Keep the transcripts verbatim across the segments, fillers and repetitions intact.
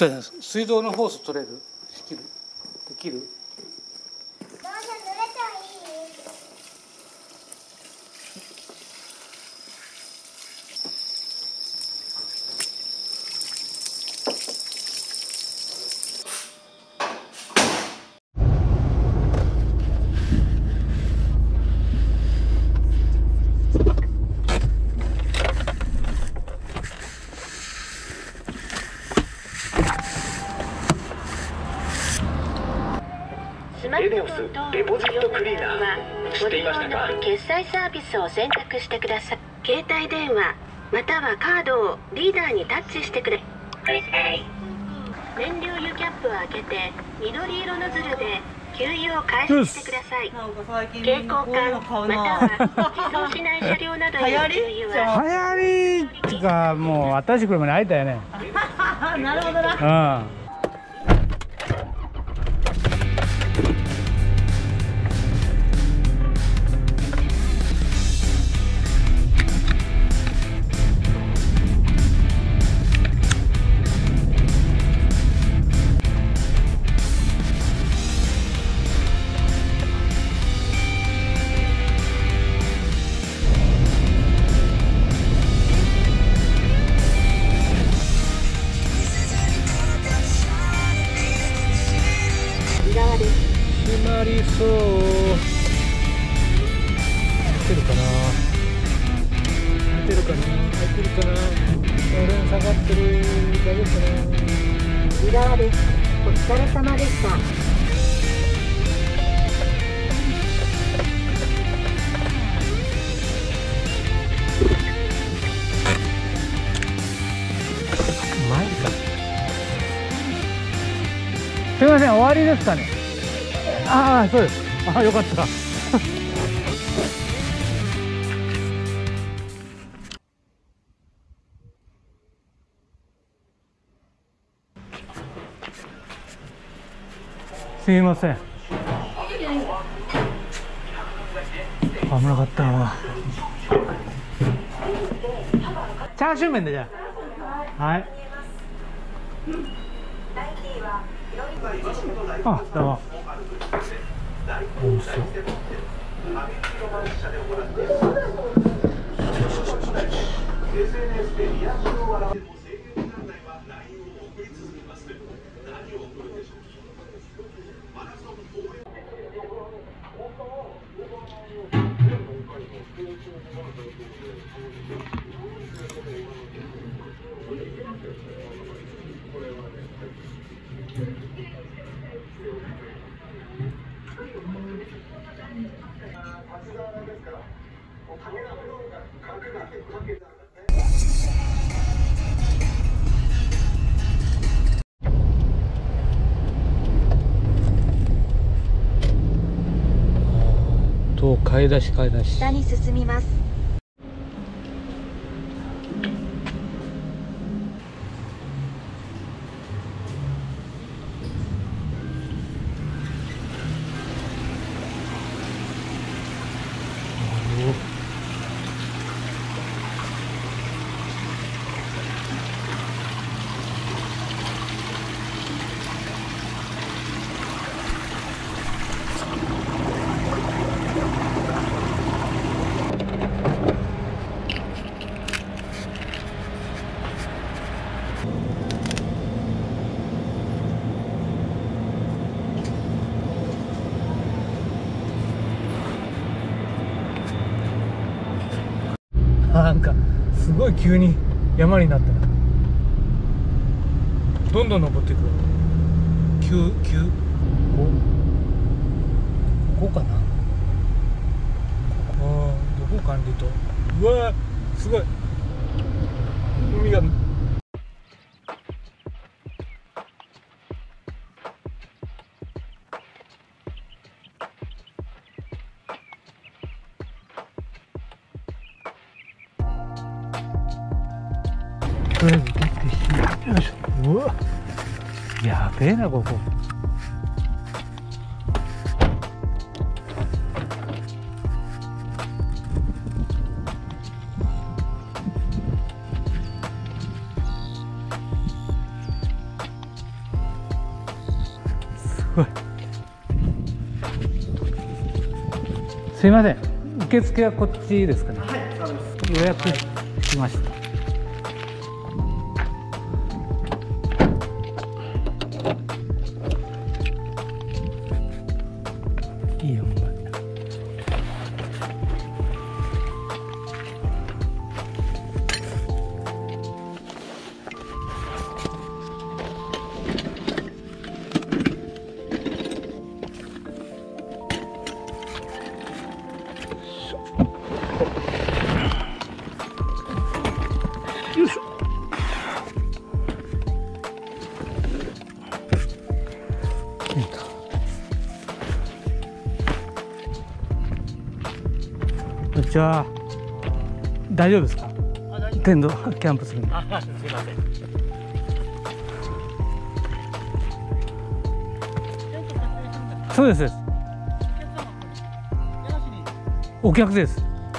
とね、水道のホース取れる？できる？できる？ エネオスデポジットクリーナー知っていましたか？ 決済サービスを選択してください。携帯電話またはカードをリーダーにタッチしてくれ。燃料油キャップを開けて緑色のズルで給油を開始してください。蛍光管または自走しない車両などへの給油は流行りっていうか、もう新しい車に会えたよね。 なるほどな。 うん。閉まりそう。開いてるかな。開いてるかな。開いてるかな。俺下がってる。大丈夫かな。 裏側です。お疲れ様でした。 マジか。すみません、終わりですかね。ああ、そうです。ああ、よかった。すみません。危なかったわ。チャーシュー麺でじゃあ。はい。あ、どうも。おいしそう。と買い出し買い出し。 下に進みます。 なんかすごい急に山になったな。どんどん登っていく。急急ここここかな。ここどこ管理と。うわーすごい海が。とりあえず取ってしよいしょ。うわやべえなここ。 ごい。すいません、受付はこっちですかね。 はい、そうです。 予約しました。いいよ、お前。よいしょ。いいか。こんにちは。大丈夫ですか？テントキャンプするんで。 あ、すみません。 そうです。ですお客です。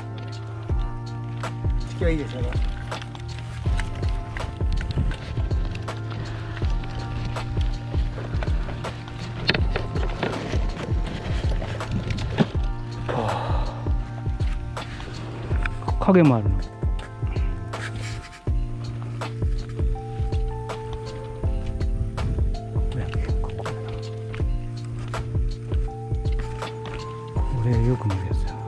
地球はいいですよね。 影もあるの。これよく見るやつや。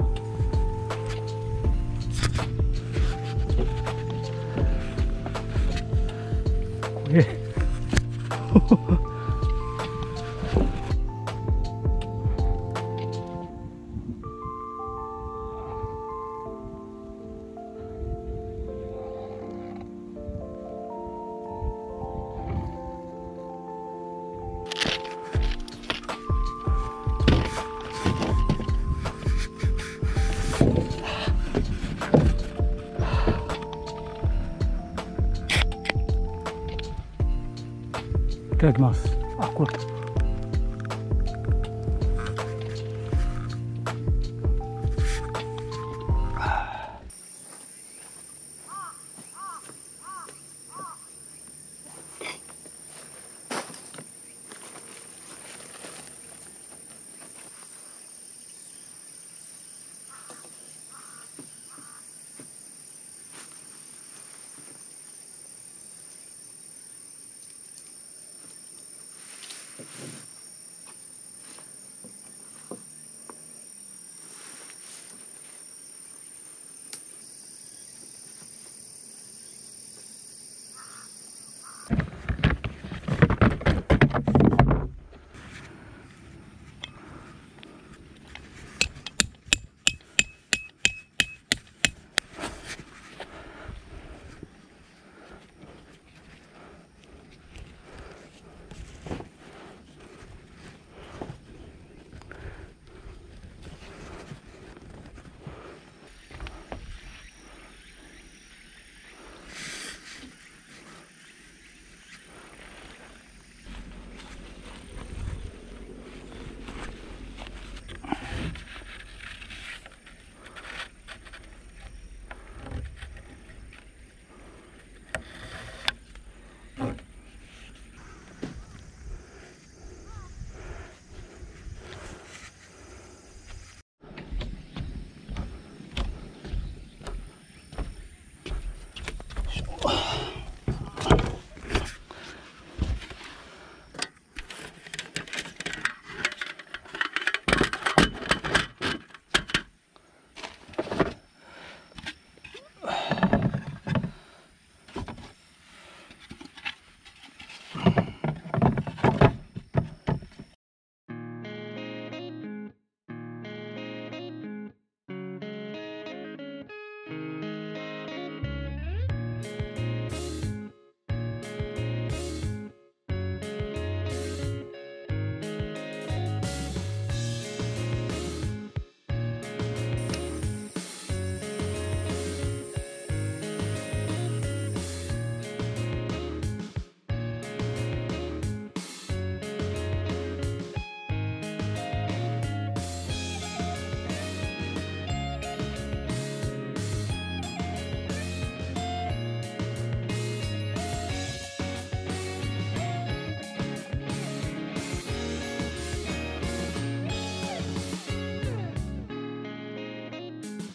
これいただきます。あ、これ。